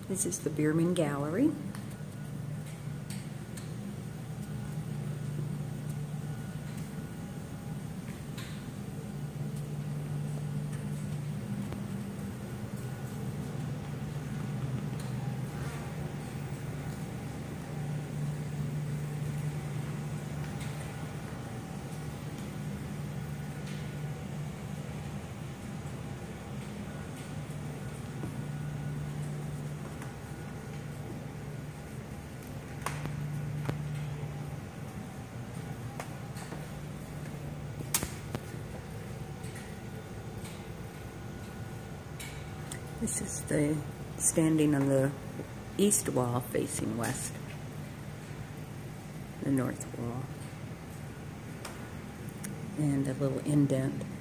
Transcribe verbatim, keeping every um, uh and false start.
This is the Bierman Gallery. This is the standing on the east wall facing west, the north wall, and a little indent